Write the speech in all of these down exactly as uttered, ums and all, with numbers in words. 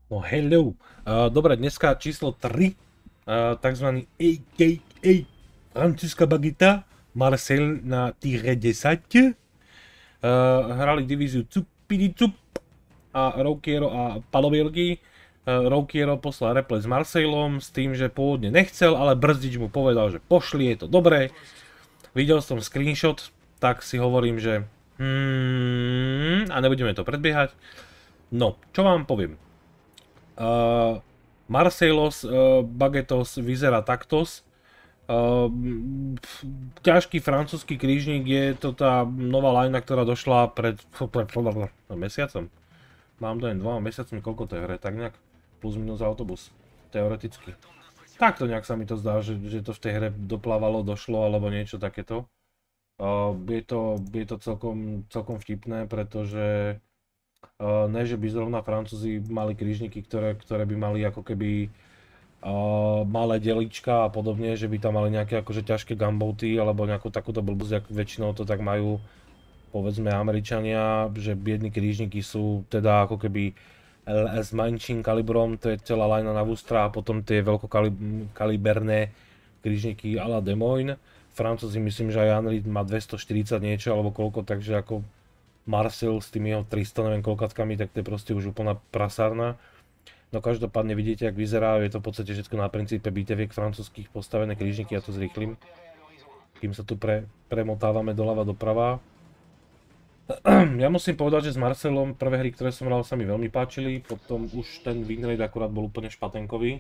No hello. Uh, dobre, dneska číslo tri, uh, takzvaný á ká á Francúzska bagita, Marseille na Tire desať. Uh, hrali divíziu Cupidi Cup a Roukiero a Palobielky. Uh, Roukiero poslal replay s Marseillom s tým, že pôvodne nechcel, ale Brzdič mu povedal, že pošli, je to dobré. Videl som screenshot, tak si hovorím, že hmm, a nebudeme to predbiehať. No, čo vám poviem. Uh, Marseillos uh, Bagetos vyzerá taktos. Uh, ťažký francúzsky krížnik, je to tá nová lajna, ktorá došla pred mesiacom. Mám to len dvoma mesiacmi, koľko to je hre, tak nejak plus minus autobus, teoreticky. Takto nejak sa mi to zdá, že, že to v tej hre doplávalo, došlo alebo niečo takéto. Uh, je to, je to celkom, celkom vtipné, pretože Uh, ne, že by zrovna Francúzi mali krížniky, ktoré, ktoré by mali ako keby uh, malé delička a podobne, že by tam mali nejaké akože ťažké gunboaty alebo nejakú takúto blbosť, ako väčšinou to tak majú povedzme Američania, že biední krížniky sú teda ako keby s menším kalibrom, to je celá lajna na Vustra a potom tie veľkokaliberné krížniky a la Des Moines. Francúzi myslím, že aj Henry má dvestoštyridsať niečo alebo koľko, takže ako Marseille s tými jeho tristo neviem koľkatkami, tak to je proste už úplná prasárna. No každopádne vidíte, jak vyzerá, je to v podstate všetko na princípe biteviek francúzskych, postavené krížniky, ja to zrýchlim. Kým sa tu pre, premotávame doľava doprava. Ja musím povedať, že s Marseillom prvé hry, ktoré som hral, sa mi veľmi páčili, potom už ten winrate akurát bol úplne špatenkový.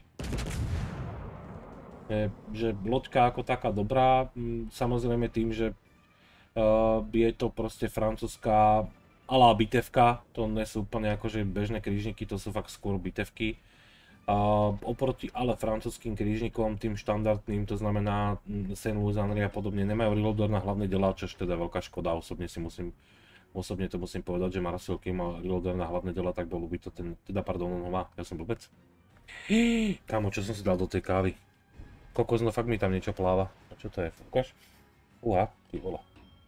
Je, že loďka ako taká dobrá, samozrejme tým, že Uh, je to proste francúzska alá bitevka, to nie sú úplne akože bežné krížniky, to sú fakt skôr bitevky. Uh, oproti ale francúzským krížnikom, tým štandardným, to znamená Saint-Louis, Henry a podobne, nemajú reloader na hlavné delá, čo je teda veľká škoda, osobne si musím, osobne to musím povedať, že Marseille, keď mal reloader na hlavné delá, tak bol by to ten, teda pardon, on ho má, ja som blbec. Kámo, čo som si dal do tej kávy? Kokos, no fakt mi tam niečo pláva. A čo to je, ukáž? Uha, ty vole.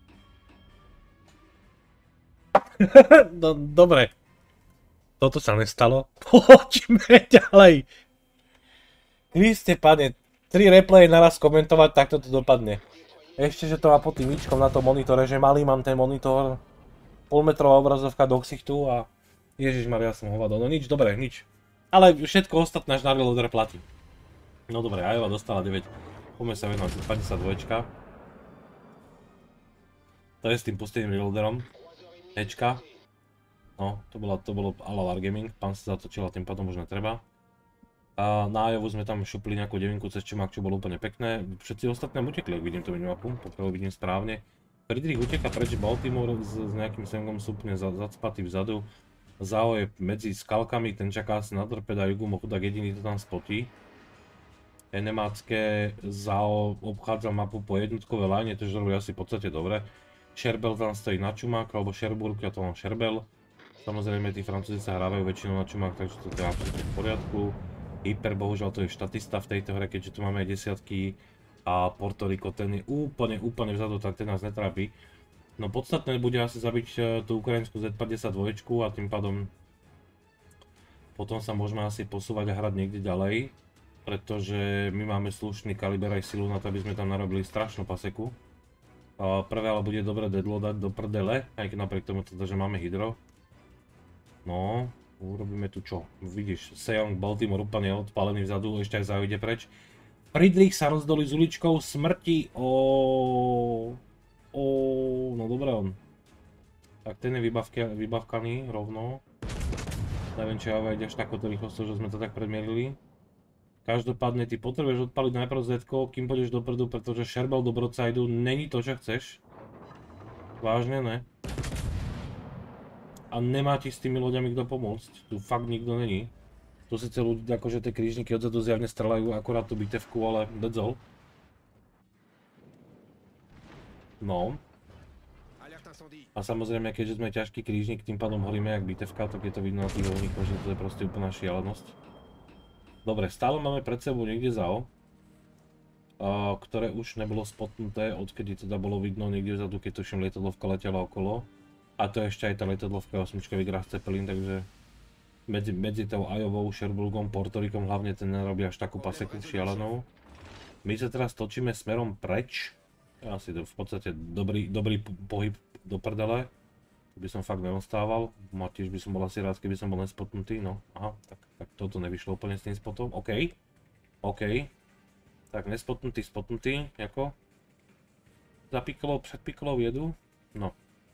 No, dobre. Toto sa nestalo. Poďme ďalej. Kriste pane, tri replaye naraz komentovať, tak toto dopadne. Ešte, že to má pod tým míčkom na tom monitore, že malý mám ten monitor. Polmetrová obrazovka do ksichtu a ježišmaria, som hovado. No nič, dobre, nič. Ale všetko ostatné až na reloader platí. No dobre, Ajova dostala deväť. Poďme sa venovať päťdesiatdva. To je s tým pusteným reloaderom. Hečka. No, to, bola, to bolo ala Wargaming, pán sa zatočil a tým pádom už netreba. A na Ajovu sme tam šupli nejakú devinku cez čumák, čo bolo úplne pekné. Všetci ostatní utekli, ak vidím to minimapu, pokiaľ vidím správne. Friedrich uteka preč, Baltimore s, s nejakým sengom sú úplne zacpatý vzadu. Zao je medzi skalkami, ten čaká asi na torpeda, Jugumo chudák jediný to tam spotí. Enemácké Zao obchádza mapu po jednotkovej line, to robí asi v podstate dobre. Sherbel tam stojí na čumák, alebo Sherburg, ja to mám Sherbel. Samozrejme, tí Francúzi sa hrávajú väčšinou na čumák, takže to je absolútne v poriadku. Hyper, bohužiaľ, to je štatista v tejto hre, keďže tu máme aj desiatky. A Puerto Rico, ten je úplne, úplne vzadu, tak ten nás netrápi. No podstatné bude asi zabiť tú ukrajinskú zet päťdesiatdva a tým pádom potom sa môžeme asi posúvať a hrať niekde ďalej. Pretože my máme slušný kaliber aj silu na to, aby sme tam narobili strašnú paseku. Prvé ale bude dobre deadloadať do prdele, aj keď napriek tomu teda, že máme hydro. No, urobíme tu čo? Vidíš, Sejong Baltimore úplne odpálený vzadu, ešte aj zajde preč. Friedrich sa rozdolí s uličkou smrti o... o... no dobré on. Tak ten je vybavke, vybavkaný rovno. Neviem, či ja vejde až takoto rýchlosťou, že sme to tak predmierili. Každopádne ty potrebuješ odpaliť najprv zetko, kým pôjdeš dopredu, pretože Sherbel do broadsideu není to, čo chceš. Vážne ne. A nemá ti s tými loďami kto pomôcť, tu fakt nikto není. Tu síce ľudí, akože tie krížniky odzadu zjavne strelajú akurát tú bitevku, ale that's all. No. A samozrejme, keďže sme ťažký krížnik, tým pádom horíme jak bitevka, tak je to vidno na tých voľníkoch, že to je proste úplná šialenosť. Dobre, stále máme pred sebou niekde Zao, ktoré už nebolo spotnuté, odkedy teda bolo vidno niekde vzadu, keď tuším lietadlovka letela okolo. A to je ešte aj tá lietadlovka osmička vygrá Zeppelin, takže medzi, medzi tou Iovou, Sherbrookom, Portorikom, hlavne ten nerobí až takú paseku šialenou. My sa teraz točíme smerom preč. Asi to v podstate dobrý, dobrý pohyb do prdele. By som fakt neostával. Tiež by som bol asi rád, keby som bol nespotnutý. No, aha, tak, tak toto nevyšlo úplne s tým spotom. OK. OK. Tak nespotnutý, spotnutý, ako? Za pikolou, před pikolou jedu. No.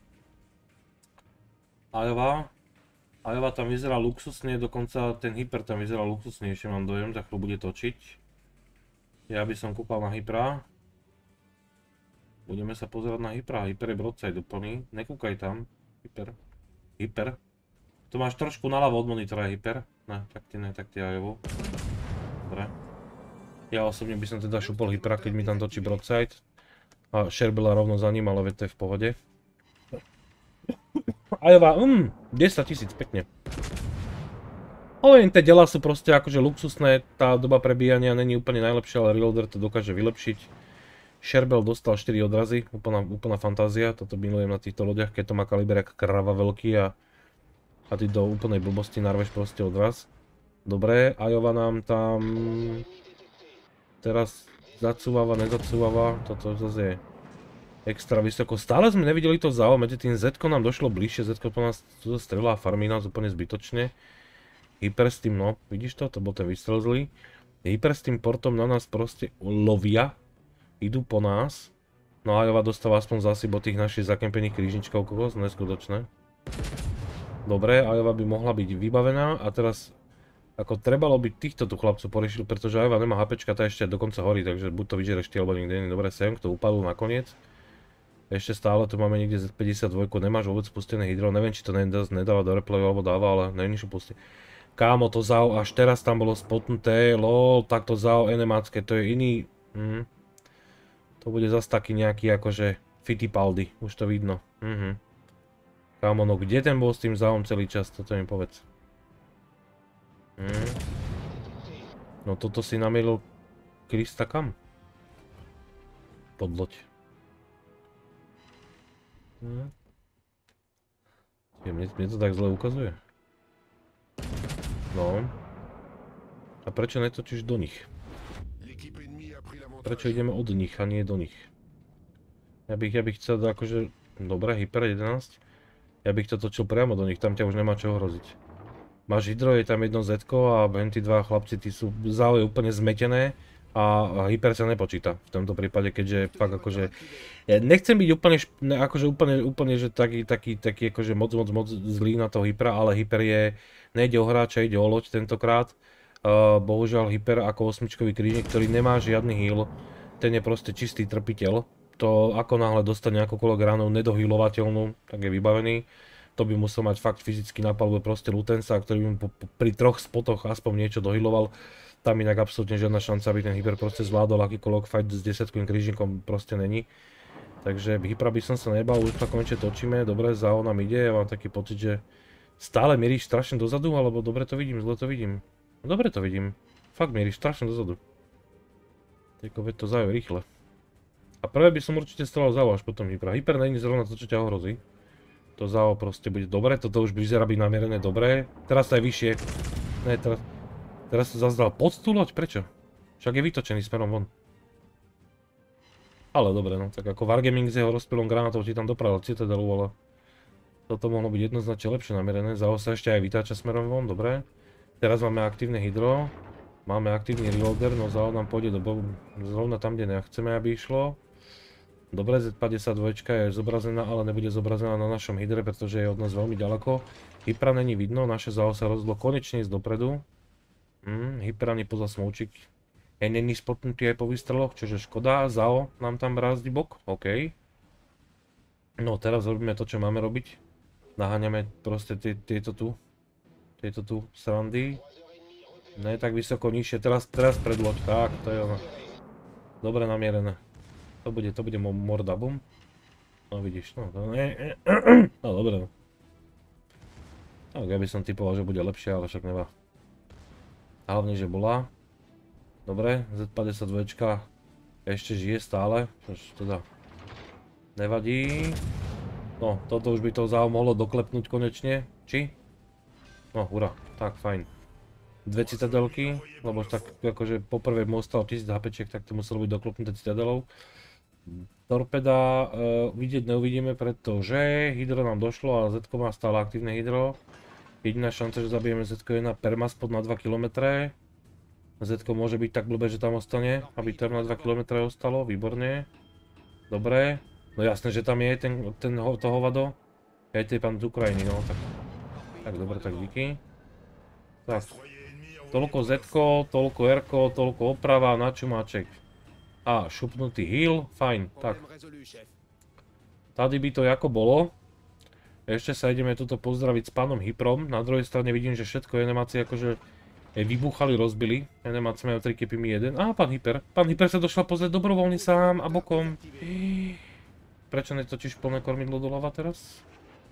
Iova. Iova tam vyzerá luxusne, dokonca ten Hyper tam vyzerá luxusnejšie, mám dojem, za chvíľu bude točiť. Ja by som kúkal na Hypra. Budeme sa pozerať na Hypra, Hyper je broadside úplný, nekúkaj tam. Hyper. Hyper. To máš trošku naľavo od monitora, Hyper. Ne, tak ty ne, tak ty Iovu. Dobre. Ja osobne by som teda šupol Hypra, keď mi tam točí broadside. A Sherbela rovno za ním, ale veď to je v pohode. Iova, mm, desaťtisíc, pekne. Hovorím, tie delá sú proste akože luxusné, tá doba prebíjania není úplne najlepšia, ale Reloader to dokáže vylepšiť. Sherbel dostal štyri odrazy, úplná, úplná fantázia, toto milujem na týchto loďach, keď to má kaliber jak krava veľký a, a ty do úplnej blbosti narveš proste odraz. Dobre, Iova nám tam teraz zacúvava, nezacúvava, toto zase je extra vysoko. Stále sme nevideli to zao, medzi tým Z-ko nám došlo bližšie, Z-ko po nás tu strelá a farmí nás úplne zbytočne. Hyper s tým, no, vidíš to? To bol ten výstrel zlý. Hyper s tým portom na nás proste lovia. Idú po nás. No a Iova dostáva aspoň zásyp od tých našich zakempených krížničkov, kokos, neskutočné. Dobre, Iova by mohla byť vybavená a teraz ako trebalo by týchto tu chlapcov poriešiť, pretože Iova nemá HPčka, tá ešte dokonca horí, takže buď to vyžereš ty, alebo nikde nie. Dobre, sem, to upadlo nakoniec. Ešte stále tu máme niekde Z päťdesiatdva, nemáš vôbec spustené hydro, neviem či to nedáva do replayu alebo dáva, ale neviem čo pustí. Kámo, to zao až teraz tam bolo spotnuté, lol, tak to zao enemácké, to je iný, hm. To bude zase taký nejaký akože Fittipaldi, už to vidno, mhm. Kámo, no kde ten bol s tým zaom celý čas, toto mi povedz. Hm. No toto si namielil Krista kam? Pod loď. Hm. Mne, mne to tak zle ukazuje. No. A prečo netočíš do nich? Prečo ideme od nich a nie do nich? Ja bych, ja bych chcel akože... Dobre, Hyper jedenásť. Ja bych to točil priamo do nich, tam ťa už nemá čo hroziť. Máš hydro, je tam jedno Z-ko a tí dva chlapci, tí sú zále úplne zmetené. A Hyper sa nepočíta v tomto prípade, keďže fakt akože... Ja nechcem byť úplne, ne, akože úplne, úplne, že taký, taký, taký akože moc, moc, moc zlý na toho Hypera, ale Hyper je... Nejde o hráča, ide o loď tentokrát. Uh, bohužiaľ Hyper ako osmičkový krížnik, ktorý nemá žiadny heal, ten je proste čistý trpiteľ. To ako náhle dostane akokoľvek ránu nedohealovateľnú, tak je vybavený. To by musel mať fakt fyzicky na palube proste Lutensa, ktorý by mu pri troch spotoch aspoň niečo dohealoval. Tam inak absolútne žiadna šanca, aby ten Hyper proste zvládol akýkoľvek fight s desiatkovým krížnikom proste není. Takže Hypera by som sa nebal, už sa konečne točíme, dobre, zao nám ide, ja mám taký pocit, že stále mieríš strašne dozadu, alebo dobre to vidím, zle to vidím. No dobre to vidím, fakt mieríš strašne dozadu. Tako veď to zao rýchle. A prvé by som určite strelal zao až potom Hypera. Hyper není zrovna to, čo ťa ohrozí. To zao proste bude dobre, toto už vyzerá byť namierené dobre. Teraz to je vyššie. Ne, teraz... Teraz to zase dal pod tú loď, prečo? Však je vytočený smerom von. Ale dobre, no, tak ako Wargaming s jeho rozpilom granátov ti tam dopravil Citadelu, ale... Toto mohlo byť jednoznačne lepšie namierené, zao sa ešte aj vytáča smerom von, dobre. Teraz máme aktívne hydro. Máme aktívny reloader, no zao nám pôjde do bohu zrovna tam, kde nechceme, aby išlo. Dobre, Z päťdesiatdva je zobrazená, ale nebude zobrazená na našom hydre, pretože je od nás veľmi ďaleko. Hypera není vidno, naše zao sa rozhodlo konečne ísť dopredu. Hm, Hyper ani poza smoučik. Je není spotnutý aj po výstreloch, čože škoda, zao nám tam brázdi bok, OK. No teraz robíme to, čo máme robiť. Naháňame proste tieto tu, tieto tu srandy. Ne tak vysoko, nižšie, teraz, teraz pred loď, tak, to je ono. Dobre namierené. To bude, to bude mordabum. No vidíš, no to nie, no dobre no. Tak ja by som typoval, že bude lepšie, ale však nevá. Hlavne, že bola. Dobre, Z päťdesiatdva ešte žije stále, čož teda nevadí. No, toto už by to zao mohlo doklepnúť konečne, či? No, hurá, tak, fajn. Dve citadelky, lebo tak akože poprvé mu ostalo tisíc hapečiek, tak to muselo byť doklopnuté citadelou. Torpeda uh, vidieť neuvidíme, pretože hydro nám došlo a Z-ko má stále aktívne hydro. Jediná šanca, že zabijeme Z-ko je na permaspod na dva kilometre. Z-ko môže byť tak blbé, že tam ostane, aby tam na dva kilometre ostalo, výborne. Dobre, no jasné, že tam je ten, ten to hovado. Aj to je pán z Ukrajiny, no tak. Tak dobre, tak díky. Tak. Toľko Z-ko, toľko R-ko, toľko oprava, na čumáček. A, šupnutý heal, fajn, tak. Tady by to ako bolo. Ešte sa ideme tuto pozdraviť s pánom Hyprom. Na druhej strane vidím, že všetko animácie akože vybuchali, rozbili. Animácie majú tri kepy, mi jeden. Á, pán Hyper. Pán Hyper sa došla pozrieť dobrovoľne sám a bokom. Prečo netočíš plné kormidlo doľava teraz?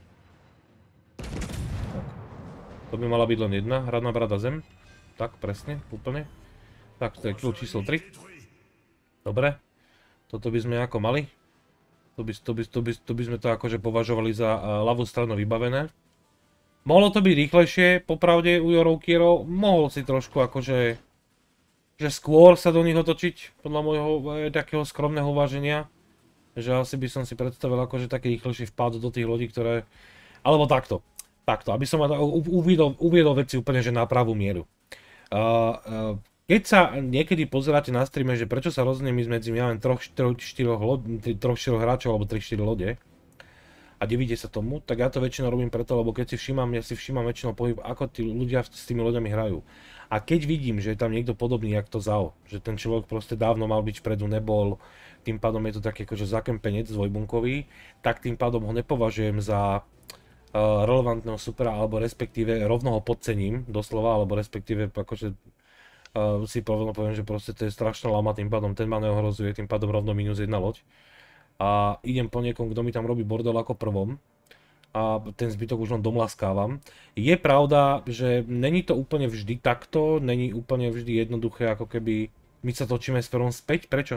Tak. To by mala byť len jedna. Hradná brada zem. Tak, presne, úplne. Tak, to je kľúč číslo tri. Dobre. Toto by sme ako mali. To by, to, by, to, by, to by sme to akože považovali za uh, ľavú stranu vybavené. Mohlo to byť rýchlejšie, popravde u Yorokierov. Mohol si trošku akože... že skôr sa do nich otočiť, podľa môjho eh, takého skromného uváženia. Že asi by som si predstavil akože taký rýchlejší vpád do tých lodí, ktoré... Alebo takto. Takto, aby som uviedol, uviedol veci úplne že na pravú mieru. Uh, uh, Keď sa niekedy pozeráte na streame, že prečo sa rozhodne my medzi ja len tri štyri hráčov alebo tri štyri lode a divíte sa tomu, tak ja to väčšinou robím preto, lebo keď si všímam, ja si všímam väčšinou pohyb, ako tí ľudia s tými loďami hrajú. A keď vidím, že je tam niekto podobný, jak to Zao, že ten človek proste dávno mal byť vpredu, nebol, tým pádom je to taký akože zakempenec dvojbunkový, tak tým pádom ho nepovažujem za uh, relevantného supera, alebo respektíve rovno ho podcením, doslova, alebo respektíve akože Uh, si poviem, poviem, že proste to je strašná lama, tým pádom ten ma neohrozuje, tým pádom rovno minus jedna loď. A idem po niekom, kto mi tam robí bordel ako prvom. A ten zbytok už len domlaskávam. Je pravda, že není to úplne vždy takto, není úplne vždy jednoduché, ako keby my sa točíme smerom späť. Prečo?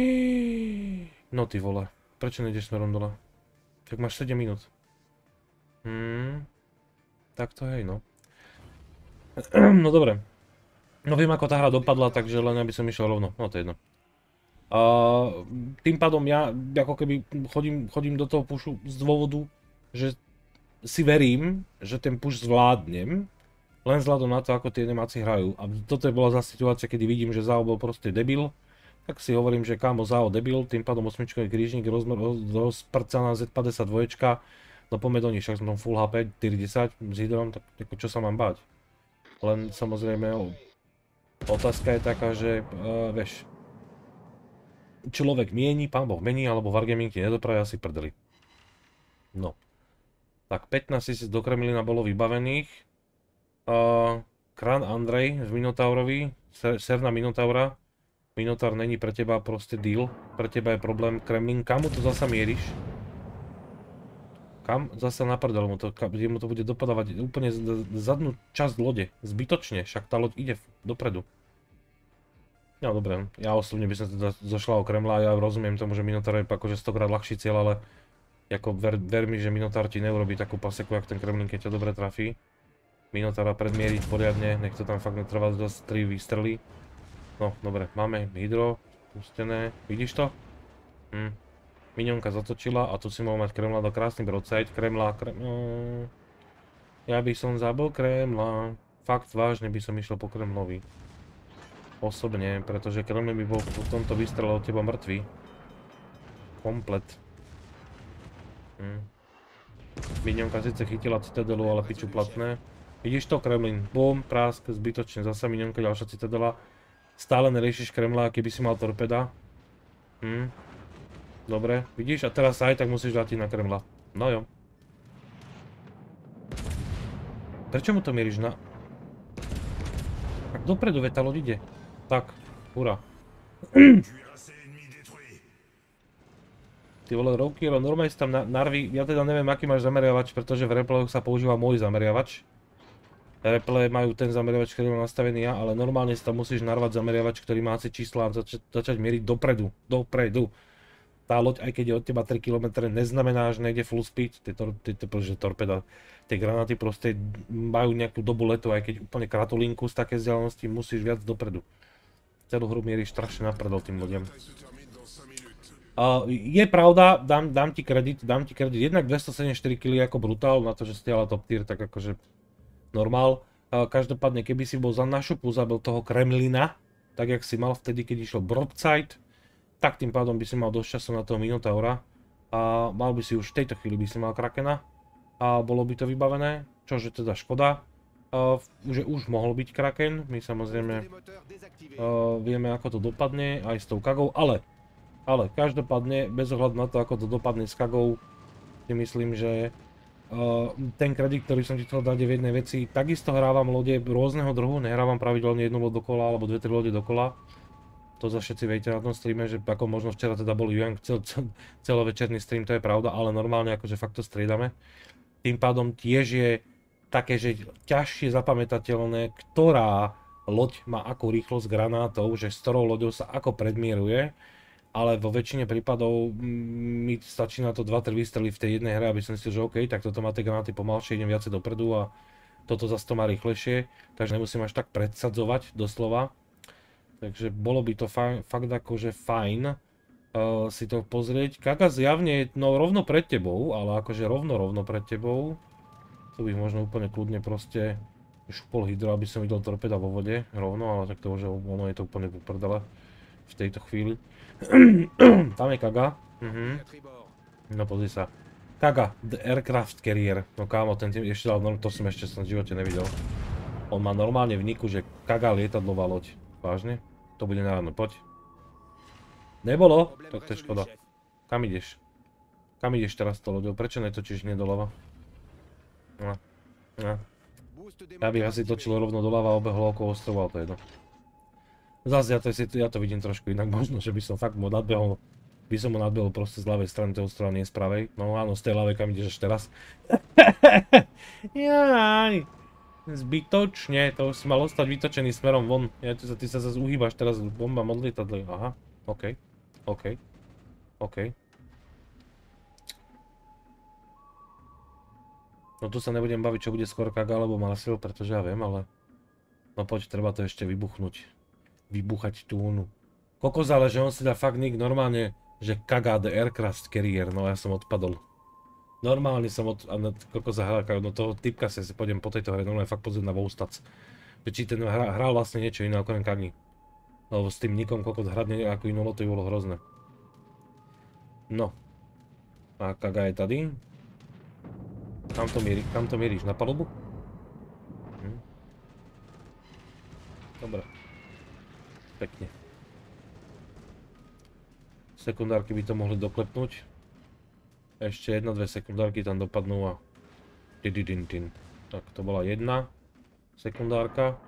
No ty vole, prečo nejdeš smerom dole? Tak máš sedem minút. Hmm, tak to hej, no. No dobre. No viem, ako tá hra dopadla, takže len aby som išiel rovno. No to je jedno. A tým pádom ja ako keby chodím, chodím do toho pushu z dôvodu, že si verím, že ten push zvládnem, len vzhľadom na to, ako tie animácie hrajú. A toto je bola zase situácia, kedy vidím, že Zao bol proste debil, tak si hovorím, že kámo Zao debil, tým pádom osmičkový krížnik rozprcaná zet päťdesiatdva, no poďme do nich, však som tam full há pé, štyri desať s hydrom, tak čo sa mám báť. Len samozrejme, otázka je taká, že uh, vieš, človek mieni, pán Boh mení, alebo Wargaming ti nedopraví asi prdeli. No. Tak pätnásť tisíc do Kremlina bolo vybavených. Uh, Krán Andrej z Minotaurovi, ser, ser na Minotaura. Minotaur není pre teba proste deal, pre teba je problém Kremlin. Kamu to zasa mieríš? Kam? Zasa na prdel mu to, kde mu to bude dopadávať úplne zadnú časť lode. Zbytočne, však tá loď ide dopredu. No dobre, ja osobne by som teda zošla o Kremla, ja rozumiem tomu, že Minotaur je akože stokrát ľahší cieľ, ale ako ver, ver mi, že Minotaur ti neurobí takú paseku, jak ten Kremlin, keď ťa dobre trafí. Minotaura predmieriť poriadne, nech to tam fakt netrvá dosť tri výstrely. No dobre, máme hydro, pustené, vidíš to? Hm. Minionka zatočila a tu si mohol mať Kremla do krásny broadside, Kremla, Kremla... Ja by som zabil Kremla. Fakt vážne by som išiel po Kremlovi. Osobne, pretože Kremlin by bol v tomto vystrele od teba mŕtvý. Komplet. Hm. Minionka síce chytila citadelu, ale piču platné. Vidíš to, Kremlin? Bum, prásk, zbytočne, zasa minionka, ďalšia citadela. Stále neriešiš Kremla, keby si mal torpeda. Hm. Dobre, vidíš? A teraz aj tak musíš dať na Kremla. No jo. Prečo mu to mieríš na... Tak dopredu, veď tá loď ide. Tak, hurá. Ty vole, Rokiero, normálne si tam narví... Ja teda neviem, aký máš zameriavač, pretože v replayoch sa používa môj zameriavač. Replaye majú ten zameriavač, ktorý mám nastavený ja, ale normálne si tam musíš narvať zameriavač, ktorý má asi čísla a zač začať mieriť dopredu. Dopredu. tá loď, aj keď je od teba tri kilometre, neznamená, že nejde full speed, tie, tor tie, tie, že torpeda, tie granáty proste majú nejakú dobu letu, aj keď úplne kratolinku z také vzdialenosti musíš viac dopredu. Celú hru mieríš strašne napredol tým lodiam. Uh, je pravda, dám, dám ti kredit, dám ti kredit, jednak dvestosedemdesiatštyri kilogramov ako brutál, na to, že stiala top tier, tak akože normál. Uh, každopádne, keby si bol za našu zabil toho Kremlina, tak jak si mal vtedy, keď išiel Broadside, tak tým pádom by si mal dosť času na toho Minotaura a mal by si už v tejto chvíli by si mal Krakena a bolo by to vybavené, čože teda škoda. Uh, že už mohol byť Kraken, my samozrejme uh, vieme ako to dopadne aj s tou Kagou, ale ale každopádne bez ohľadu na to ako to dopadne s Kagou, si myslím, že uh, ten kredit, ktorý som ti chcel dať v jednej veci, takisto hrávam lode rôzneho druhu, nehrávam pravidelne jednu loď dokola alebo dve tri lode dokola. To za všetci viete na tom streame, že ako možno včera teda bol Young cel, cel, celovečerný stream, to je pravda, ale normálne akože fakt to striedame. Tým pádom tiež je také, že ťažšie zapamätateľné, ktorá loď má akú rýchlosť granátov, že s ktorou loďou sa ako predmieruje, ale vo väčšine prípadov mi stačí na to dva tri výstrely v tej jednej hre, aby som si že OK, tak toto má tie granáty pomalšie, idem viacej dopredu a toto zase to má rýchlejšie, takže nemusím až tak predsadzovať doslova. Takže bolo by to fajn, fakt akože fajn uh, si to pozrieť. Kaga zjavne je no, rovno pred tebou, ale akože rovno rovno pred tebou. Tu bych možno úplne kľudne proste šupol hydro, aby som videl torpeda vo vode rovno, ale tak to už ono je to úplne poprdele v tejto chvíli. Tam je Kaga. Uh-huh. No pozri sa. Kaga, the aircraft carrier. No kámo, ten tým ešte dal, no to som ešte som v živote nevidel. On má normálne v niku, že Kaga lietadlová loď. Vážne? To bude na ráno, poď. Nebolo? Tak to je škoda. Kam ideš? Kam ideš teraz to loďou? Prečo netočíš hneď doľava? No. No. Ja bych asi točil rovno doľava a obehol okolo ostrova, ale to je jedno. Zase ja to, ja to vidím trošku inak, možno, že by som fakt mu nadbehol. By som mu nadbehol proste z ľavej strany toho ostrova, nie z pravej. No áno, z tej ľavej, kam ideš až teraz. Jaj. Zbytočne, to už si mal ostať vytočený smerom von. Ja, ty, ty sa zase uhýbaš teraz bomba od lietadla. Aha, OK, OK, OK. No tu sa nebudem baviť, čo bude skôr Kaga alebo Marcel, pretože ja viem, ale... No poď, treba to ešte vybuchnúť. Vybuchať tú unu. Kokos, ale že on si dá fakt nick normálne, že Kaga the aircraft carrier, no ja som odpadol. Normálne som od... Kokos zahral, no toho typka si pôjdem po tejto hre, normálne fakt pozrieť na WoWstats. Či ten hra, hral vlastne niečo iné okrem Kagi. Lebo s tým nikom kokos hrať nejakú inú loď, to by bolo hrozné. No. A Kaga je tady. Kam to mierí, kam to mieríš? Na palubu? Hm. Dobre. Pekne. Sekundárky by to mohli doklepnúť. Ešte jedna, dve sekundárky tam dopadnú a... Tididintin. Tak, to bola jedna sekundárka.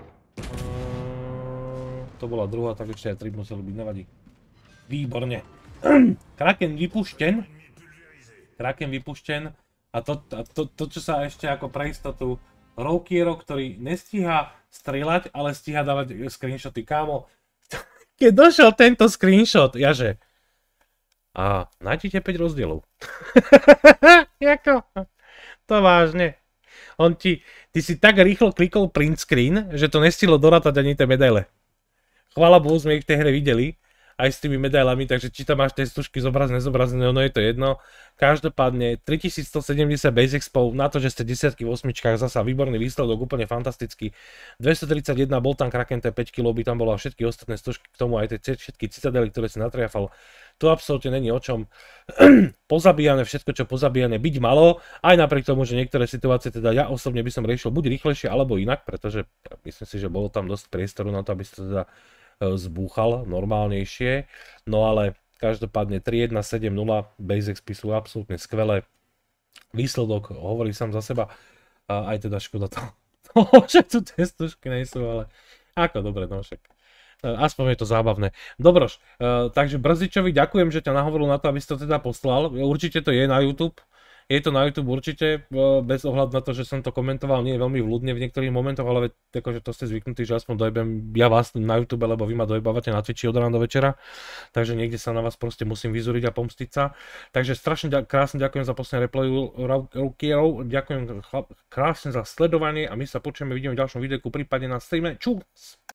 To bola druhá, tak ešte aj tri museli byť, nevadí. Výborne. Kraken vypušten. Kraken vypušten. A to, a to, to, čo sa ešte ako pre istotu Rokiero, ktorý nestíha strieľať, ale stíha dávať screenshoty. Kámo, keď došiel tento screenshot, jaže... A nájdete päť rozdielov. Jako? To vážne. On ti, ty si tak rýchlo klikol print screen, že to nestihlo dorátať ani tie medaile. Chvála Bohu, sme ich v tej hre videli, aj s tými medailami, takže či tam máš tie stužky zobrazené, nezobrazené, ono je to jedno. Každopádne tritisícstosedemdesiat base expov na to, že ste desiatky v osmičkách, zasa výborný výsledok, úplne fantastický. dvestotridsaťjeden bol tam Kraken, T päť kilogramov by tam bola, všetky ostatné stužky k tomu, aj tie všetky citadely, ktoré si natriafal. Tu absolútne není o čom. Pozabíjane, všetko čo pozabíjane byť malo, aj napriek tomu, že niektoré situácie teda ja osobne by som riešil buď rýchlejšie alebo inak, pretože myslím si, že bolo tam dosť priestoru na to, aby si to teda zbúchal normálnejšie. No ale každopádne tri jedna sedem nula base expy sú absolútne skvelé. Výsledok hovorí sám za seba. A aj teda škoda to, že tu tie stužky nejsú, ale ako dobre, no však. Aspoň je to zábavné. Dobroš, uh, takže Brzičovi ďakujem, že ťa nahovoril na to, aby si to teda poslal. Určite to je na YouTube. Je to na YouTube určite, bez ohľadu na to, že som to komentoval nie veľmi vľúdne v niektorých momentoch, ale akože to ste zvyknutí, že aspoň dojebem ja vás na YouTube, lebo vy ma dojebávate na Twitchi od rána do večera, takže niekde sa na vás proste musím vyzúriť a pomstiť sa. Takže strašne ďa, krásne ďakujem za posledné replayu rukierov, ďakujem krásne za sledovanie a my sa počujeme, vidíme v ďalšom videu, prípadne na streame. Čus!